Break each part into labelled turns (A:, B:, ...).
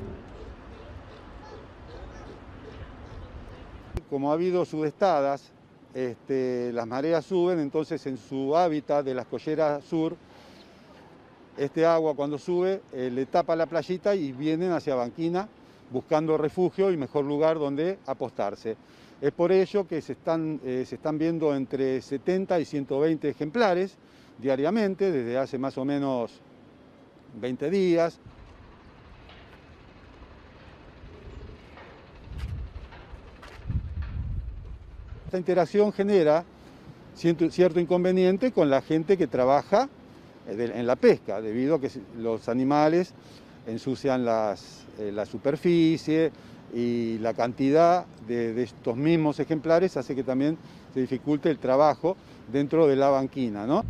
A: Como ha habido sudestadas, las mareas suben, entonces en su hábitat de las Colleras Sur, este agua cuando sube le tapa la playita y vienen hacia Banquina buscando refugio y mejor lugar donde apostarse. Es por ello que se están viendo entre 70 y 120 ejemplares diariamente, desde hace más o menos 20 días. Esta interacción genera cierto inconveniente con la gente que trabaja en la pesca, debido a que los animales ensucian la superficie y la cantidad de estos mismos ejemplares hace que también se dificulte el trabajo dentro de la banquina, ¿no?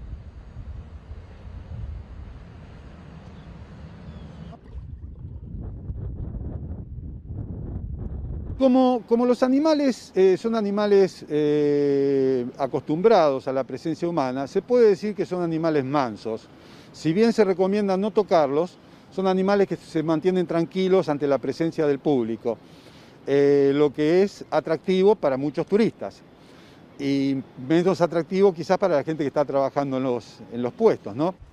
A: Como los animales son animales acostumbrados a la presencia humana, se puede decir que son animales mansos. Si bien se recomienda no tocarlos, son animales que se mantienen tranquilos ante la presencia del público, lo que es atractivo para muchos turistas y menos atractivo quizás para la gente que está trabajando en los puestos, ¿no?